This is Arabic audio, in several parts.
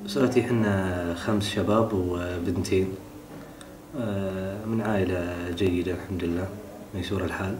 أسرتي حنا 5 شباب وبنتين، من عائلة جيدة الحمد لله ميسور الحال.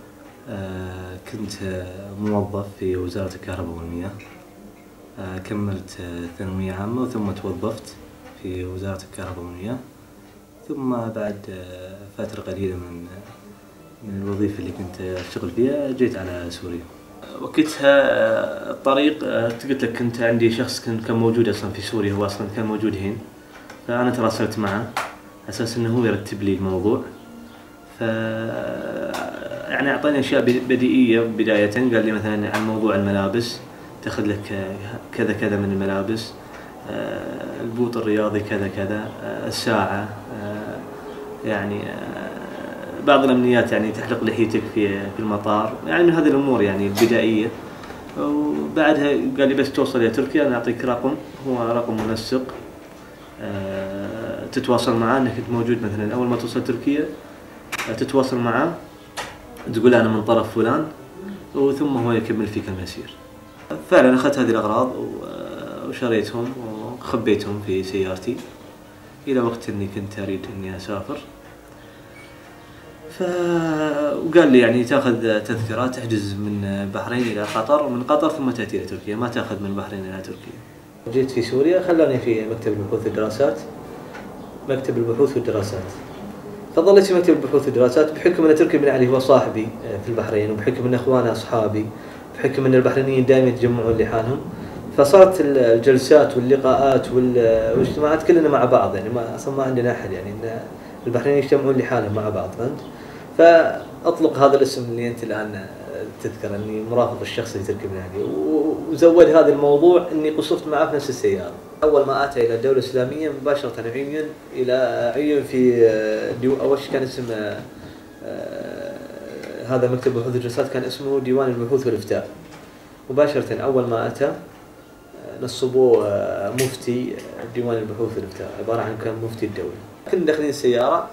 كنت موظف في وزارة الكهرباء والمياه، كملت ثانوية عامة ثم توظفت في وزارة الكهرباء والمياه، ثم بعد فترة قليلة من الوظيفة اللي كنت أشتغل فيها جيت على سوريا. وقتها الطريق قلت لك كنت عندي شخص كان موجود اصلا في سوريا، هو اصلا كان موجود هنا، فانا تراسلت معه على اساس انه هو يرتب لي الموضوع. ف يعني اعطاني اشياء بديهيه بدايه، قال لي مثلا عن موضوع الملابس تاخذ لك كذا كذا من الملابس، البوط الرياضي كذا كذا، الساعه، يعني بعض الامنيات يعني تحلق لحيتك في المطار، يعني من هذه الامور يعني البدائيه. وبعدها قال لي بس توصل الى تركيا انا اعطيك رقم، هو رقم منسق، تتواصل معاه انك انت موجود مثلا اول ما توصل تركيا، تتواصل معاه تقول انا من طرف فلان، وثم هو يكمل فيك المسير. فعلا اخذت هذه الاغراض وشريتهم وخبيتهم في سيارتي الى وقت اني كنت اريد اني اسافر. وقال لي يعني تاخذ تذكرة تحجز من البحرين الى قطر، ومن قطر ثم تاتي الى تركيا، ما تاخذ من البحرين الى تركيا. جيت في سوريا خلاني في مكتب البحوث والدراسات، مكتب البحوث والدراسات. فظلت في مكتب البحوث والدراسات بحكم ان تركي بن علي هو صاحبي في البحرين، وبحكم ان اخواني اصحابي، بحكم ان البحرينيين دائما يتجمعون لحالهم، فصارت الجلسات واللقاءات والاجتماعات كلنا مع بعض، يعني ما اصلا ما عندنا احد، يعني ان البحرينيين يجتمعون لحالهم مع بعض، فهمت؟ فاطلق هذا الاسم اللي انت الان تذكر اني مرافق الشخص لتركي بن علي، وزود هذا الموضوع اني قصفت معه في نفس السياره. اول ما اتى الى الدوله الاسلاميه مباشره عين الى عين في اول شيء كان اسم هذا مكتب البحوث والدراسات كان اسمه ديوان البحوث والافتاء. مباشره اول ما اتى نصبوه مفتي ديوان البحوث والافتاء، عباره عن كان مفتي الدوله. كنا داخلين السياره،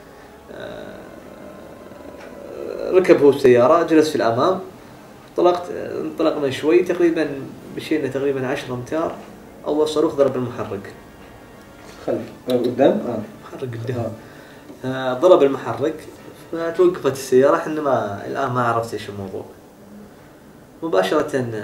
ركب هو السيارة، جلس في الأمام، انطلقنا شوي تقريبا، مشينا تقريبا 10 أمتار، أول صاروخ ضرب المحرك. خلف قدام؟ محرك قدام. ضرب المحرك فتوقفت السيارة، احنا الآن ما عرفت ايش الموضوع. مباشرة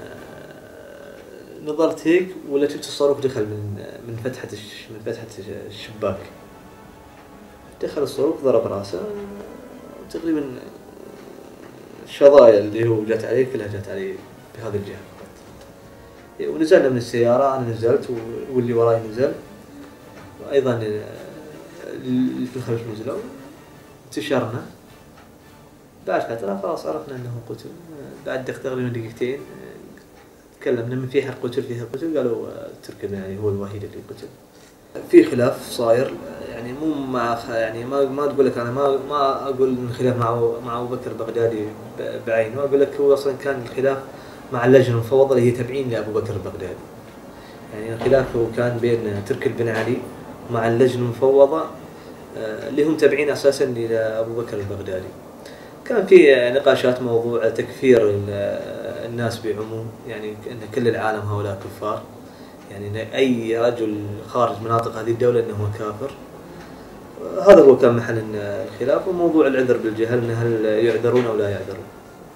نظرت هيك ولا شفت الصاروخ دخل من فتحة الشباك. دخل الصاروخ ضرب راسه، تقريبا الشظايا اللي هو جات عليه كلها جات عليه بهذه الجهة فقط. ونزلنا من السيارة، أنا نزلت واللي وراي نزل، وأيضا اللي في الخلف نزلوا، انتشرنا. بعد فترة خلاص عرفنا أنه قتل. بعد تقريبا دقيقتين تكلمنا من فيها قتل، قالوا تركي بن علي هو الوحيد اللي قتل. في خلاف صاير، يعني مو مع يعني ما تقول لك انا ما اقول ان الخلاف مع ابو بكر البغدادي بعينه، اقول لك هو اصلا كان الخلاف مع اللجنه المفوضه اللي هي تابعين لابو بكر البغدادي. يعني الخلاف هو كان بين تركي بن علي مع اللجنه المفوضه اللي هم تابعين اساسا لابو بكر البغدادي. كان في نقاشات موضوع تكفير الناس بعموم، يعني ان كل العالم هؤلاء كفار، يعني أي رجل خارج مناطق هذه الدولة أنه كافر. هذا هو كان محل الخلاف، وموضوع العذر بالجهل، أن هل يعذرون أو لا يعذرون.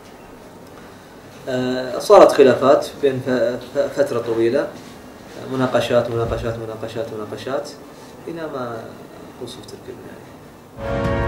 صارت خلافات بين فترة طويلة، مناقشات إلى ما وصف تركي بن علي.